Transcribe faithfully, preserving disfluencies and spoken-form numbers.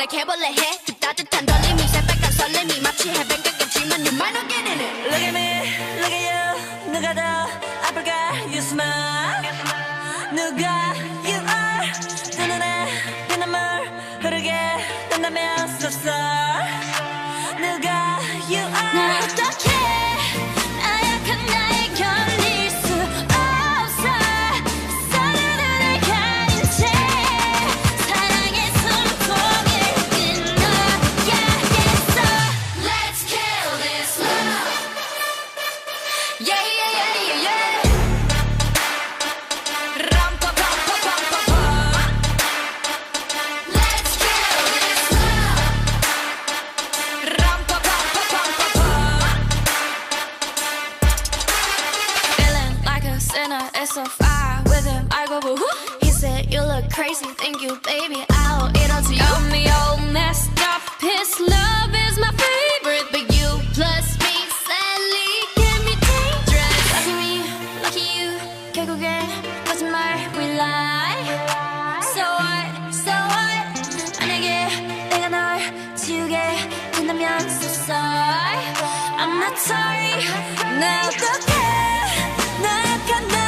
날 해볼래 해 그 따뜻한 떨림이 새빨간 설렘이 마치 해변 가깝지만 you might not get in it. Look at me, look at you. 누가 더 아플까? You smile. 누가 you are. 두 눈에 피눈물 흐르게 된다면 so sorry. 누가 you are. 날 어떡해 나약한 나에 견딜 수 없어 서로를 가린 채 사랑의 숨통을 끊어야겠어. Let's kill this love. Yeah yeah yeah yeah yeah. 람빠빠빠빠빠빠. Let's kill this love. 람빠빠빠빠빠빠. Feeling like a sinner, it's so far with him. I go boo hoo. He said you look crazy, thank you, baby. I'll eat all to you. Got me all messed up. His love is my favorite, but you plus me sadly can be dangerous. Lucky me, lucky you. 결국엔 거짓말 we lie. So what, so what? 만약에 내가 널 지우게 된다면 so sorry. I'm not sorry. 나 어떡해 나약한 나